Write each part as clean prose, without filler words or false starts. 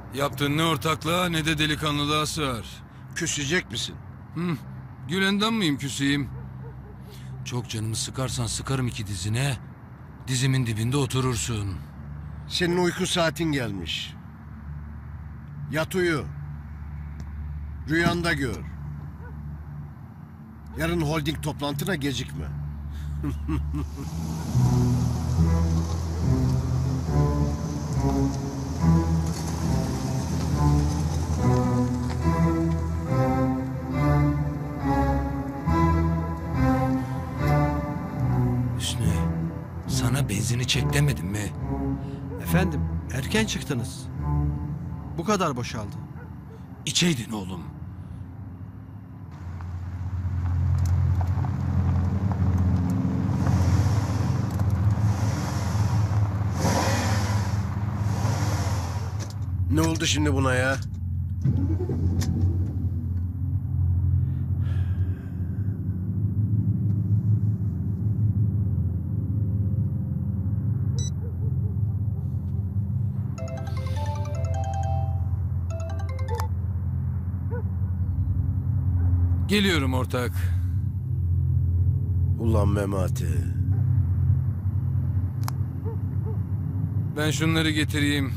Yaptığın ne ortaklığa ne de delikanlılığa sığar. Küsecek misin? Gülendam mıyım küseyim? Çok canımı sıkarsan sıkarım iki dizine. Dizimin dibinde oturursun. Senin uyku saatin gelmiş. Yat uyu. Rüyanda gör. Yarın holding toplantına gecikme. Hüsnü, sana benzini çek demedim mi? Efendim, erken çıktınız. Bu kadar boşaldı. İçeydin oğlum. Ne oldu şimdi buna ya? Geliyorum ortak. Ulan Memati. Ben şunları getireyim.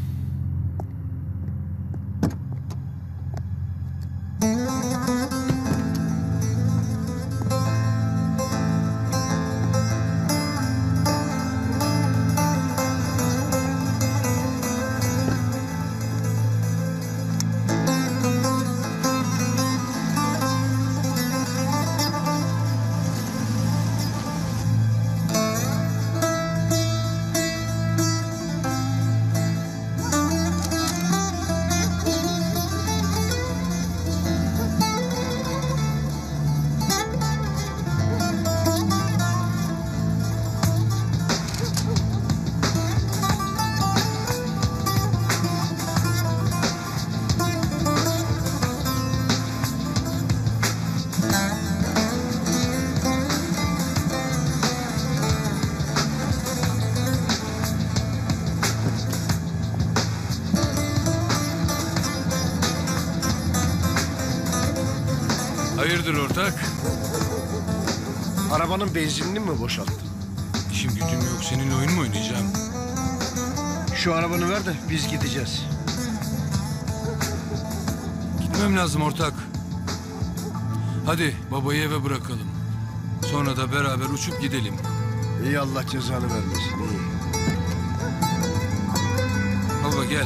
Hayırdır ortak? Arabanın benzinini mi boşalttın? İşim gücüm yok, seninle oyun mu oynayacağım? Şu arabanı ver de biz gideceğiz. Gitmem lazım ortak. Hadi babayı eve bırakalım. Sonra da beraber uçup gidelim. İyi, Allah cezanı vermesin, iyi. Baba gel.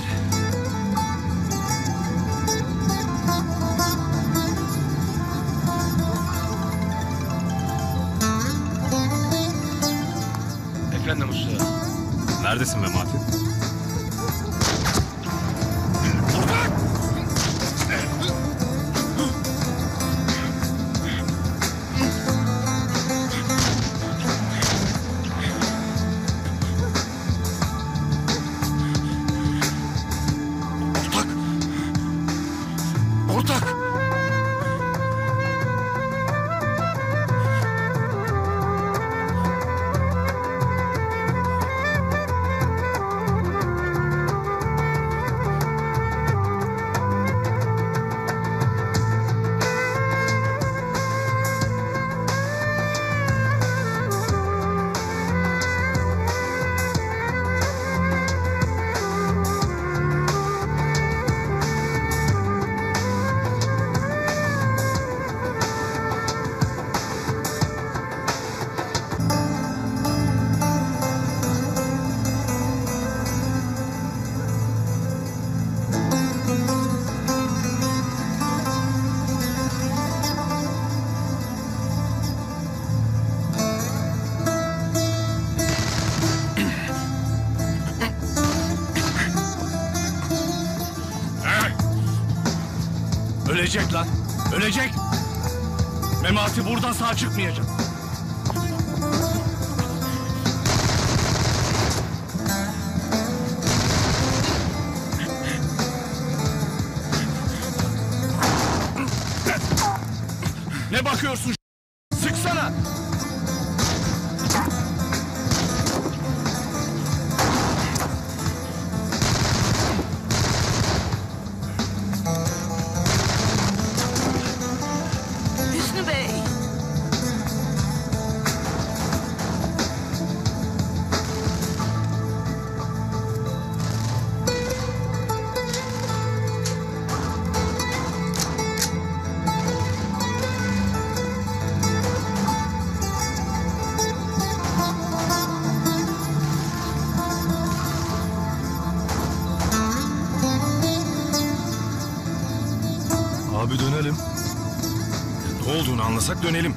Efendim usta. Neredesin Memati? Ortak! Ölecek lan. Ölecek. Memati buradan sağ çıkmayacak. Ne bakıyorsun? Sıksana. olduğunu anlasak dönelim.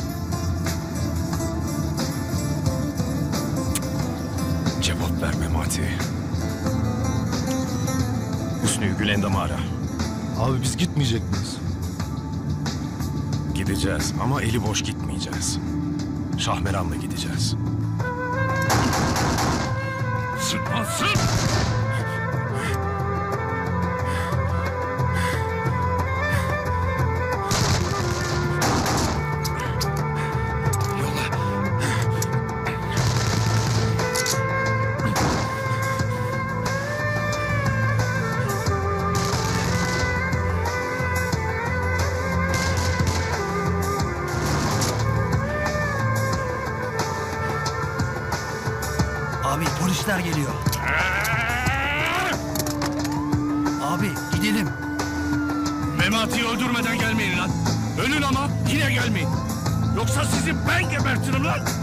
Cevap ver Memati. Hüsnü'yü Gülendam'ı ara. Abi biz gitmeyecek miyiz? Gideceğiz ama eli boş gitmeyeceğiz. Şahmeran'la gideceğiz. Sıkma sık! Abi polisler geliyor. Abi gidelim. Memati'yi öldürmeden gelmeyin lan. Ölün ama yine gelmeyin. Yoksa sizi ben gebertirim lan.